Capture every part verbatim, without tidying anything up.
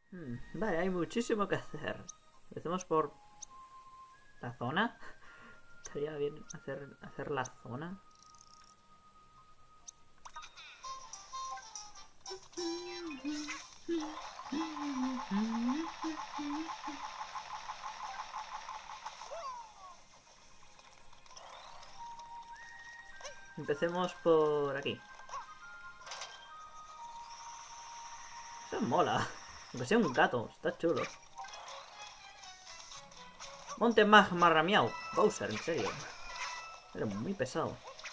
Hmm, vale, hay muchísimo que hacer. Empecemos por la zona. Estaría bien hacer, hacer la zona. Empecemos por aquí. Eso mola. Aunque sea un gato, está chulo. Monte Magma Ramiao. Bowser, en serio. Era muy pesado.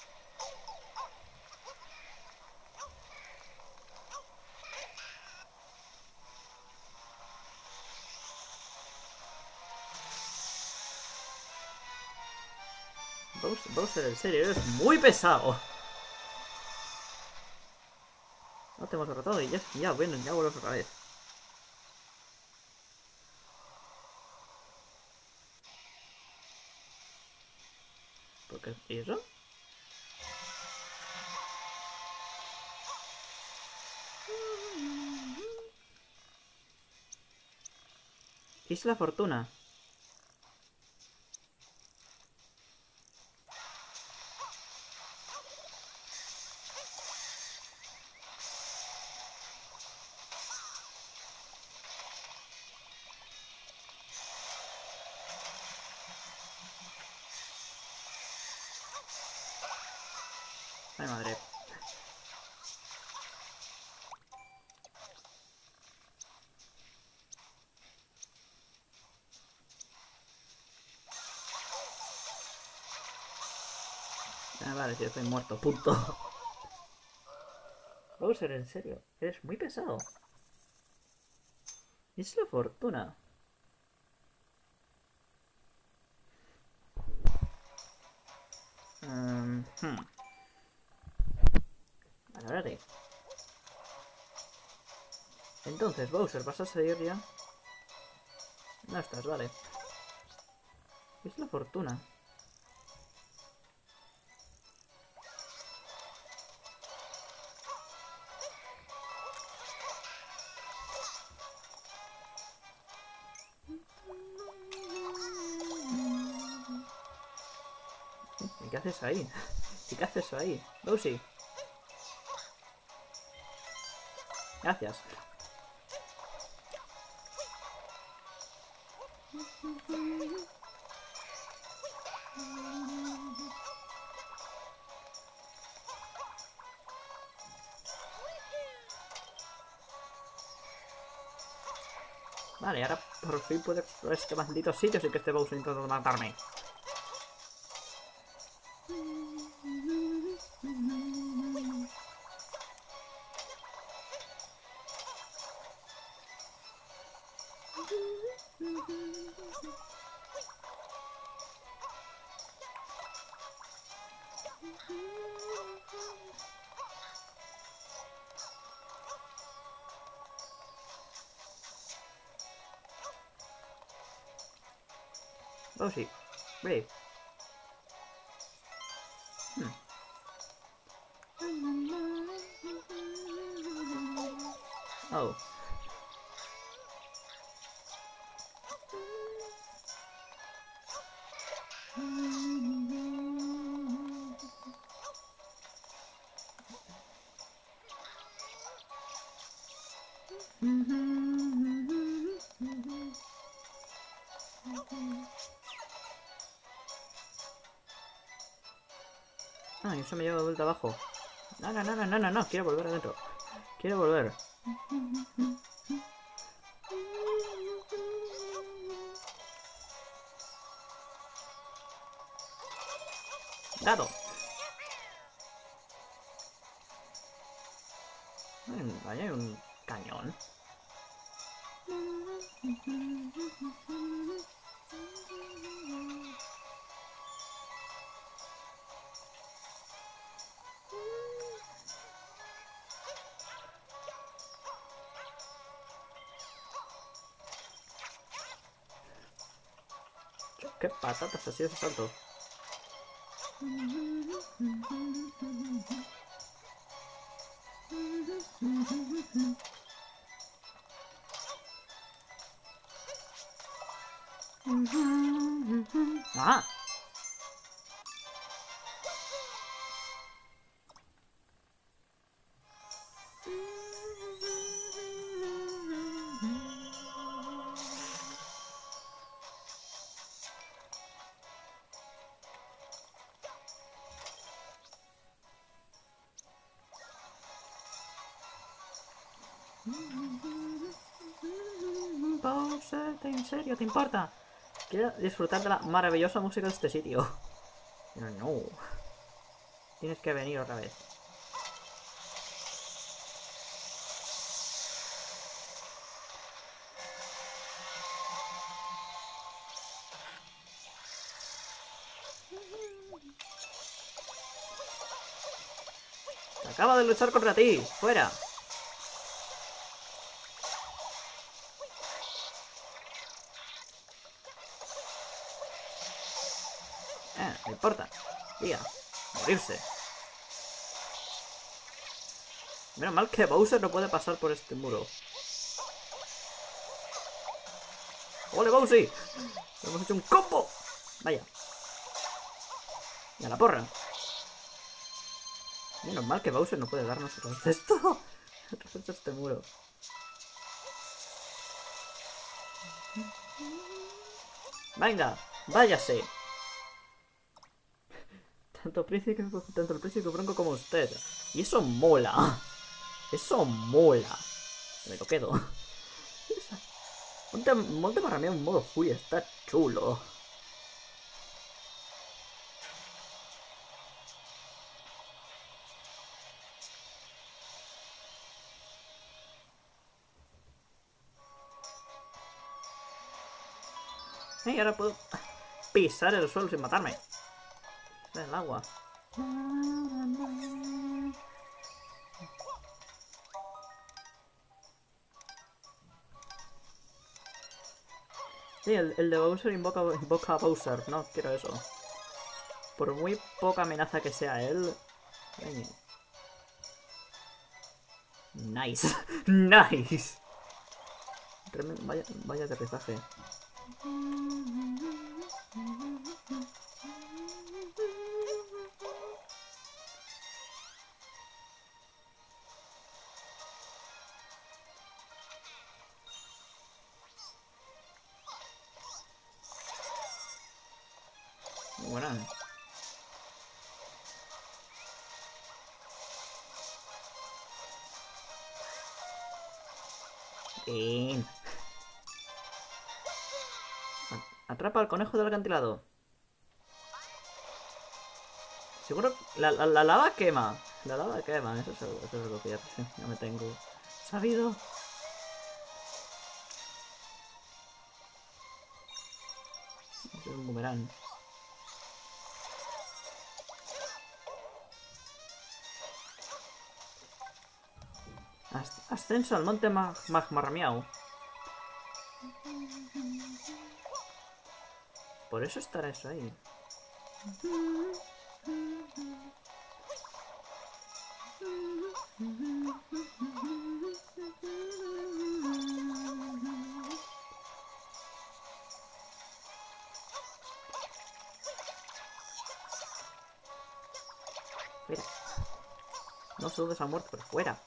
Bowser, Bowser, en serio, eres muy pesado. No te hemos derrotado y ya, ya, bueno, ya vuelvo otra vez. ¿Por qué? ¿Y eso? Isla Fortuna. Ay, madre. Ah, vale, si estoy muerto, punto. Bowser, en serio, eres muy pesado. Isla Fortuna. Um, hmm. Vale, vale. Entonces, Bowser, ¿vas a salir ya? No estás, vale. Isla Fortuna. ¿Y qué haces ahí? ¿Y qué haces ahí? Bowsy. Gracias. Vale, ahora por fin puedo explorar este maldito sitio sin que este Bowser intentando matarme. Bowsy. Brave. Hmm. Oh. Ah, y eso me lleva de vuelta abajo. No, no, no, no, no, no, no. Quiero volver adentro. Quiero volver. Dado. Ahí hay un cañón. ¿Qué patatas así ese salto? ¡Ah! Bowser, ¿en serio te importa? Quiero disfrutar de la maravillosa música de este sitio. Pero no. Tienes que venir otra vez. Acaba de luchar contra ti. ¡Fuera! Eh, no importa. Tía, morirse. Menos mal que Bowser no puede pasar por este muro. ¡Ole, Bowser! Hemos hecho un combo. Vaya. Y a la porra. Menos mal que Bowser no puede darnos otro de esto. Otro de este muro. Venga, váyase. Tanto príncipe, tanto el príncipe bronco como usted. Y eso mola. Eso mola. Me lo quedo. Monte, Monte Marrameo en modo furia. Está chulo. Y ahora puedo pisar el suelo sin matarme. El agua. Sí, el, el de Bowser invoca, invoca a Bowser. No quiero eso. Por muy poca amenaza que sea él. Nice. Nice. Tremendo, vaya, vaya aterrizaje. Muy buena. Bien. Atrapa al conejo del acantilado. Seguro la, la, la lava quema. La lava quema, eso es, eso es lo que ya, ya me tengo sabido. Es un boomerang. Ascenso al monte Magmarramiao. Por eso estará eso ahí. Fuera. No sudes a muerte, pero fuera.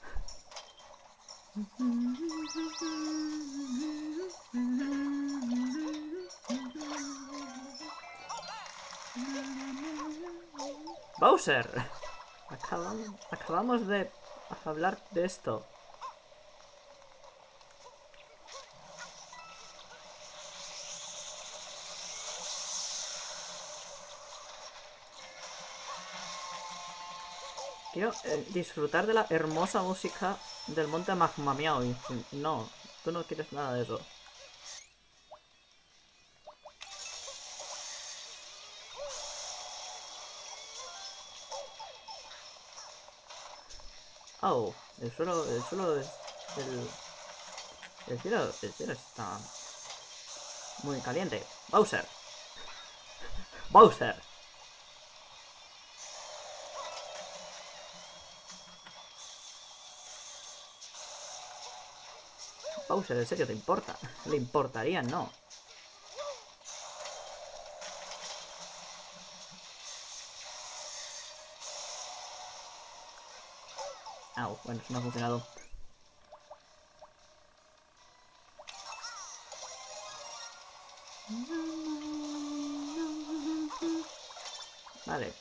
Bowser. Acabamos, acabamos de hablar de esto. Quiero eh, disfrutar de la hermosa música del monte Magmamiao. No, tú no quieres nada de eso. Oh, el suelo, el suelo es... El, el cielo, el cielo está muy caliente. Bowser. Bowser. Bowser, ¿en serio te importa? ¿Le importaría? No. Au, bueno, eso no ha funcionado. Vale.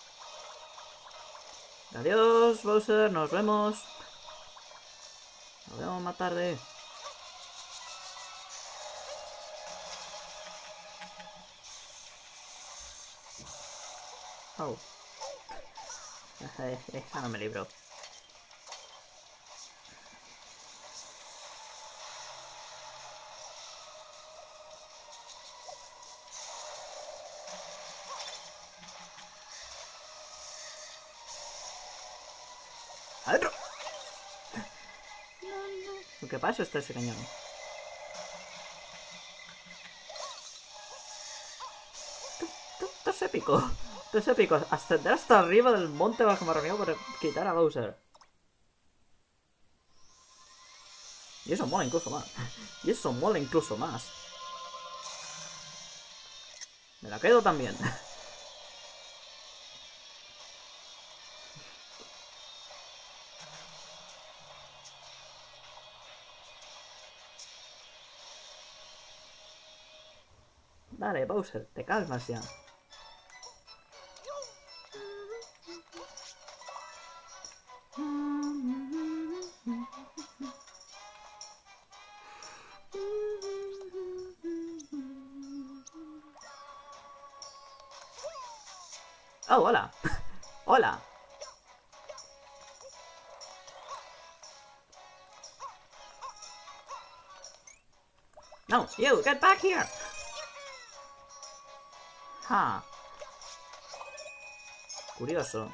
Adiós, Bowser, nos vemos. Nos vemos más tarde. Oh. Esa no me libro. ¡Adentro! ¿Qué pasa está ese cañón? Esto es épico. Esto es épico. Ascender hasta arriba del monte bajo marroneo para quitar a Bowser. Y eso mola incluso más. Y eso mola incluso más. Me la quedo también. Dale, Bowser, te calmas ya. Oh, hola. Hola. No, you, get back here. Ha. Curioso.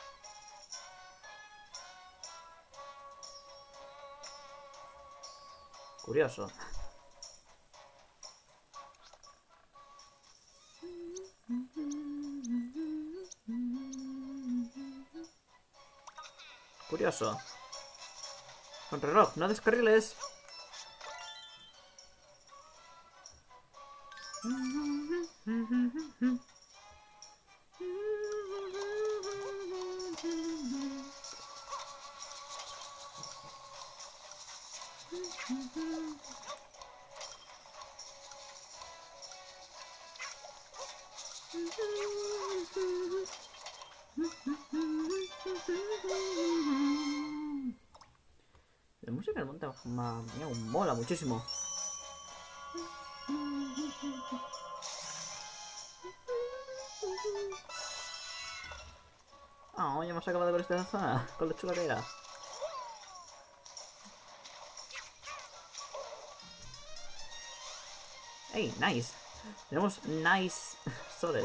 Curioso. Curioso. Con reloj, no descarriles. La música del monte me mola muchísimo. Oh, ya hemos acabado con esta zona, con lo chula que era. Hey, nice. Tenemos nice soles.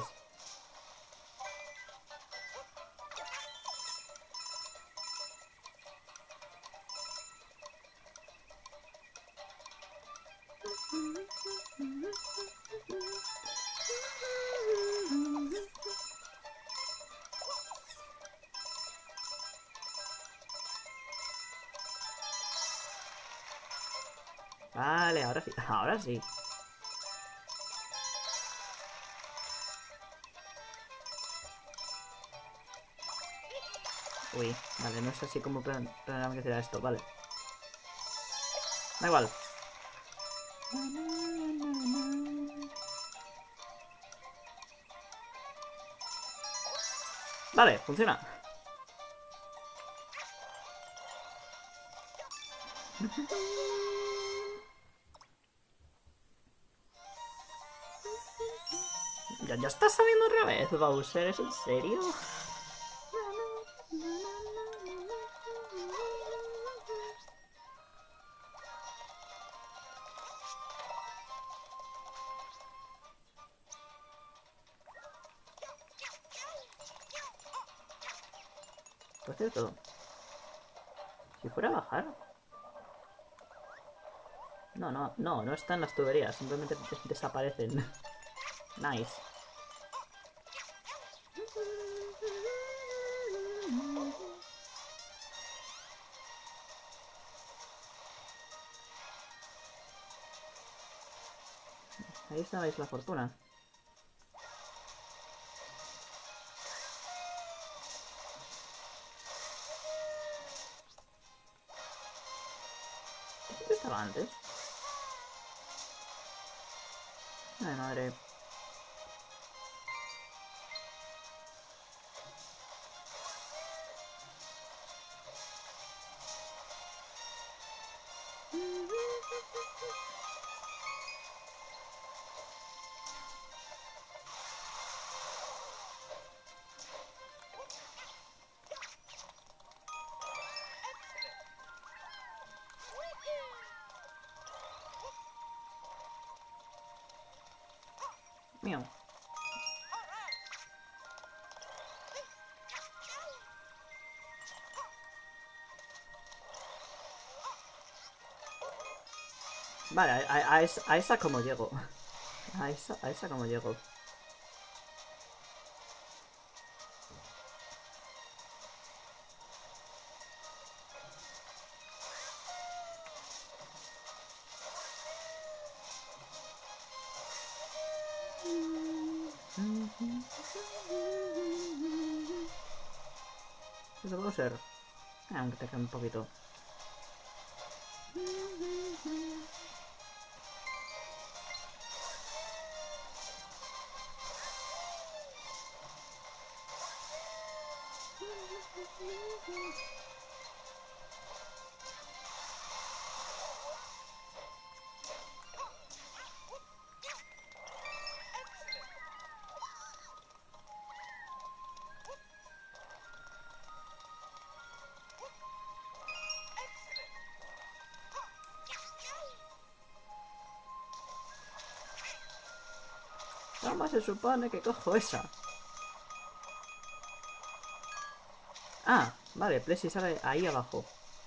Vale, ahora sí, ahora sí. Uy, vale, no es así como planeaba que será esto, vale. Da igual. Vale, funciona. ¿Ya, ya estás saliendo otra vez, Bowser? ¿Es en serio? Por cierto, si fuera a bajar... No, no, no, no están las tuberías, simplemente des desaparecen. Nice. Ahí está la Isla Fortuna. antes. Ay, madre. Miau. Vale, a, a, a, esa, a esa como llego. A esa, a esa como llego. Eso puedo ser. Ah, aunque te quede un poquito. ¿Cómo se supone que cojo esa? Ah, vale, Plessy sale ahí abajo.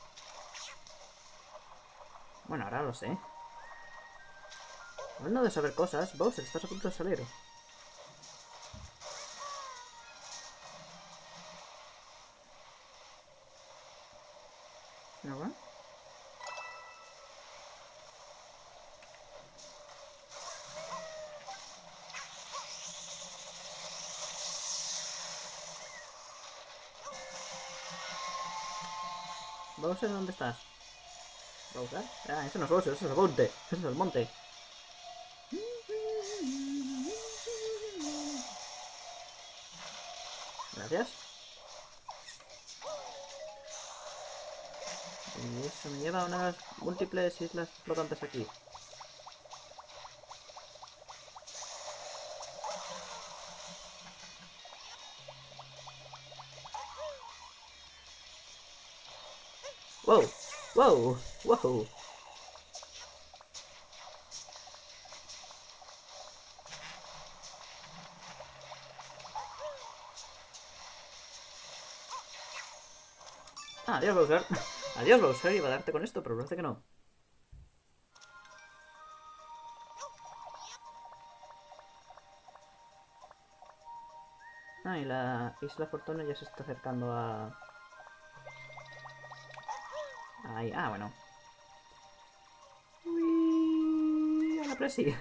Bueno, ahora lo sé. Hablando de saber cosas, Bowser, estás a punto de salir. ¿No va? Bowser, ¿dónde estás? ¿Bowser? Ah, eso no es Bowser, eso es el monte. Eso es el monte. Gracias. Y eso me lleva a unas múltiples islas flotantes aquí. ¡Wow! ¡Wow! ¡Wow! Ah, adiós, Bowser. Adiós, Bowser. Iba a darte con esto, pero parece que no. Ah, y la isla Fortuna ya se está acercando a... Ahí. Ah, bueno. Uy, a la presi.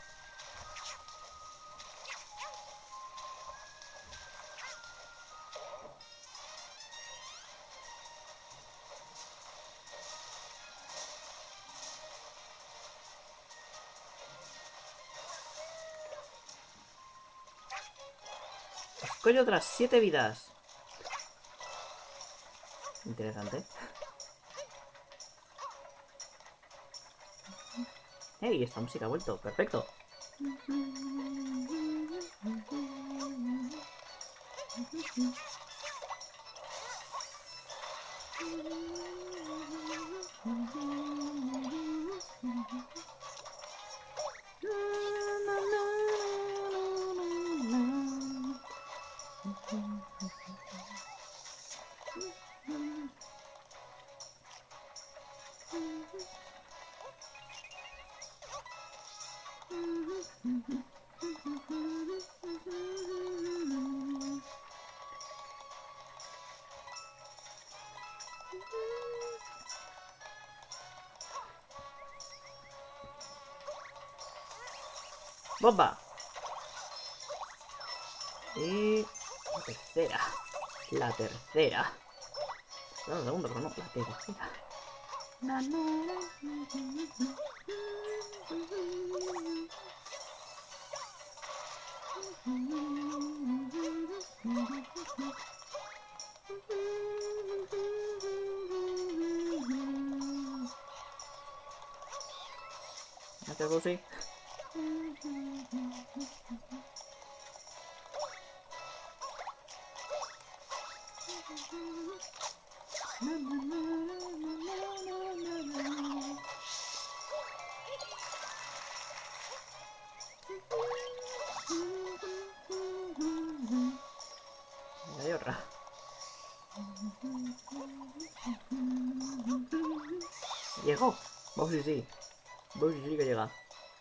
Coño, otras siete vidas. Interesante. ¡Hey! Esta música ha vuelto. Perfecto. ¡Bomba! Y... la tercera. La tercera. No, la segunda, pero no, la tercera. Na, na, na. Gracias, Lucy. Hay otra. Llegó. Bowser sí. Bowser sí que llega.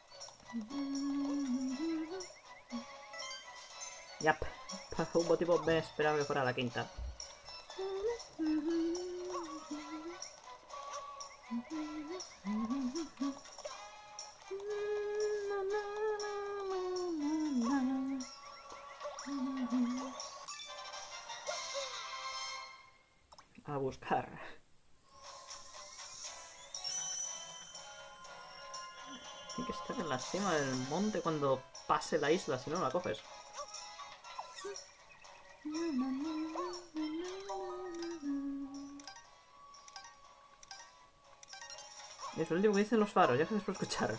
Yap. Por algún motivo me esperaba que fuera la quinta. A buscar. Tiene que estar en la cima del monte cuando pase la isla, si no la coges. Y es lo último que dicen los faros, ya que después escuchar.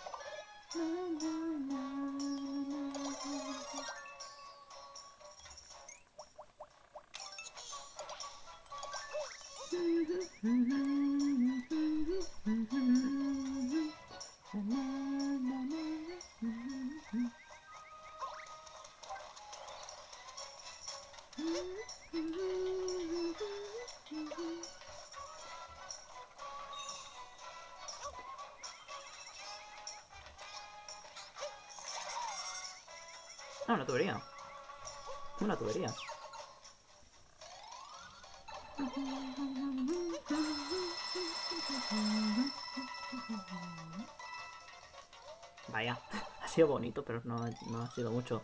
Ah, una tubería. Una tubería. Vaya, ha sido bonito, pero no, no ha sido mucho.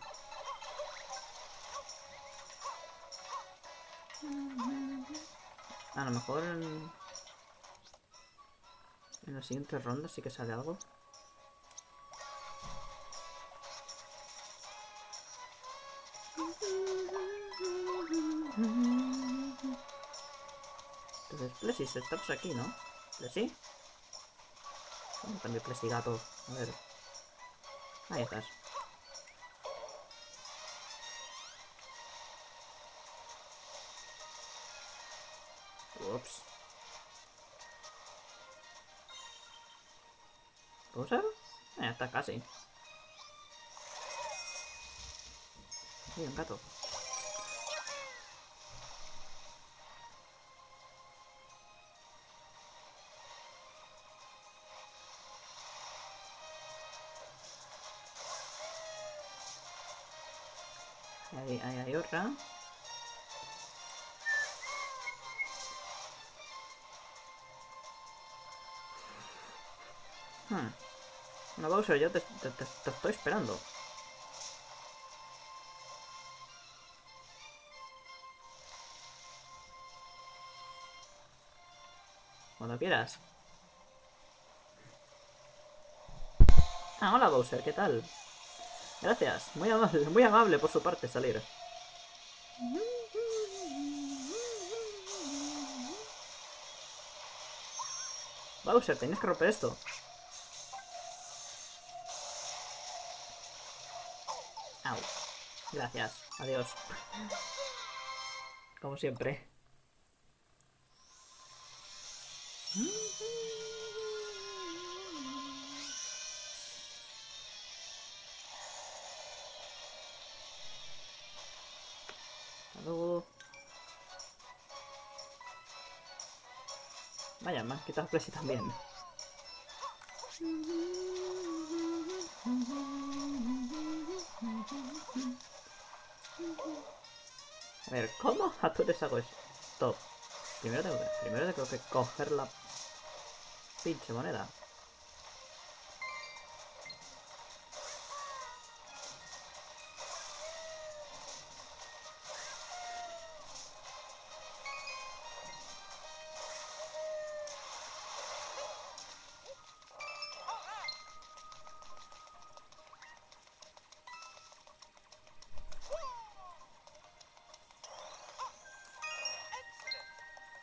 A lo mejor en, en las siguientes rondas sí que sale algo. Entonces, Plessis, estás aquí, ¿no? ¿Plessis? ¿Cómo cambio Plessis gato? A ver. Ahí estás. Ups. ¿Bowser? Eh, está casi. Sí, un gato. Ahí, ahí hay otra. Hmm. No, Bowser, yo te, te, te, te estoy esperando. Cuando quieras. Ah, hola Bowser, ¿qué tal? Gracias, muy amable, muy amable por su parte salir. Bowser, tienes que romper esto. Au. Gracias, adiós. Como siempre. Hasta luego. Vaya, me han quitado Plessis también. A ver, ¿cómo a tú les hago esto? Primero tengo que, primero tengo que coger la pinche moneda.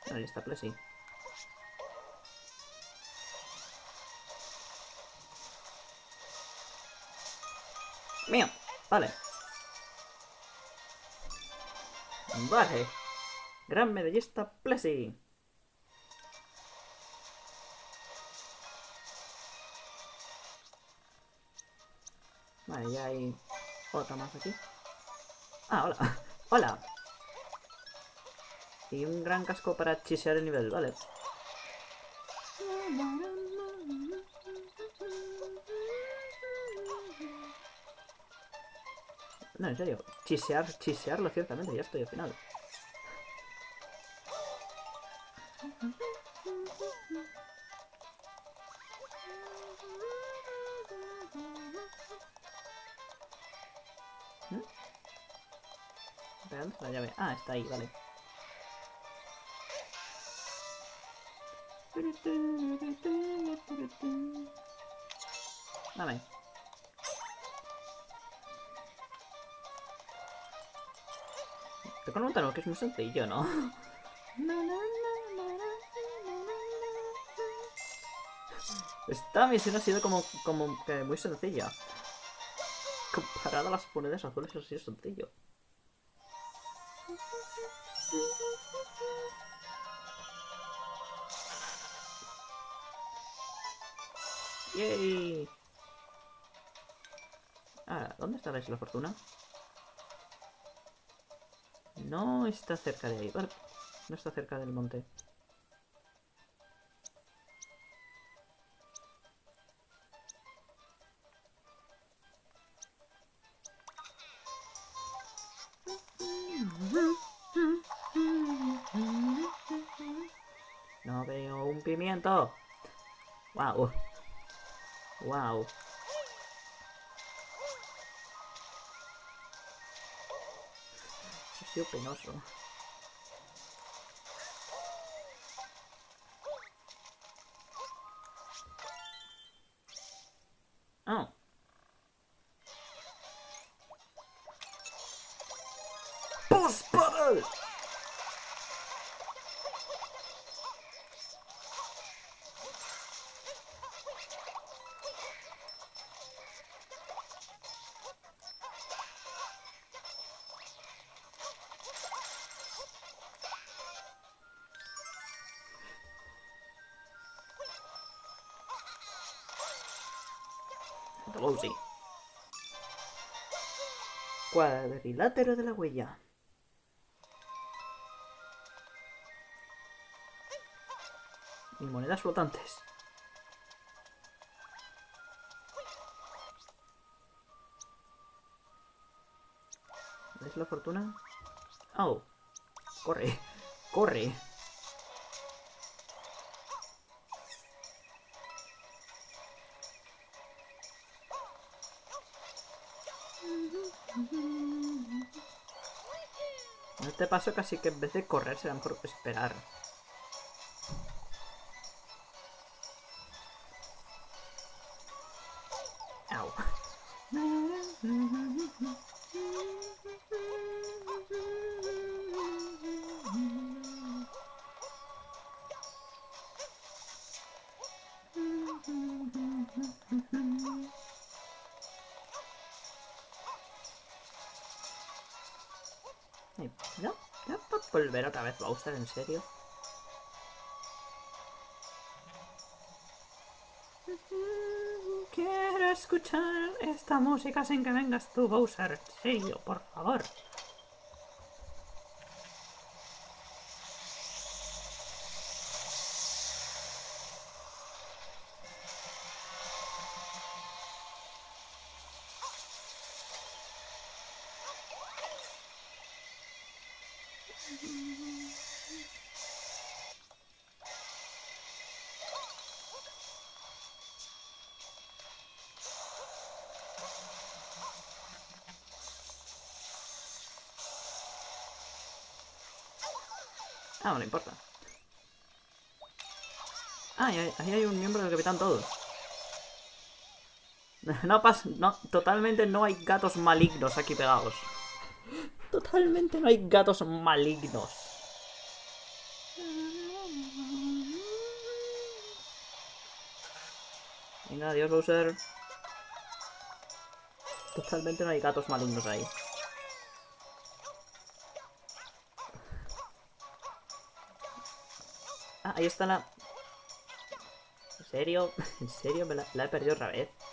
Ahí está Plessy. Mío. Vale. Vale. Gran medallista Plessy. Vale, ya hay otra más aquí. Ah, hola. Hola. Y un gran casco para chisear el nivel, vale. No, en serio. Chisear, chisearlo ciertamente, ya estoy al final. ¿Mm? ¿Dónde está la llave? Ah, está ahí, vale. Dame. Te conozco que es muy sencillo, ¿no? Esta misión ha sido como, como que muy sencilla. Comparada a las monedas azules, ha sido sencillo. ¡Yay! Ah, ¿dónde está la Isla Fortuna? No está cerca de ahí, vale. No está cerca del monte. No veo un pimiento. Wow. Wow. Eso ha sido penoso. Oh. Boss Battle. Bowsy. Cuadrilátero de la huella. Y monedas flotantes. ¿Ves la fortuna? Oh. Corre. Corre. En este paso casi que en vez de correr será mejor esperar. Au. ¿No? ¿Ya para volver otra vez Bowser? ¿En serio? Quiero escuchar esta música sin que vengas tú, Bowser. Sí, por favor. Ah, no le importa. Ah, ahí, ahí hay un miembro del Capitán Toad. No pasa... No, totalmente no hay gatos malignos aquí pegados. Totalmente no hay gatos malignos. Venga, adiós, Bowser. Totalmente no hay gatos malignos ahí. Ah, ahí está la... ¿En serio? ¿En serio? ¿Me la, la he perdido otra vez?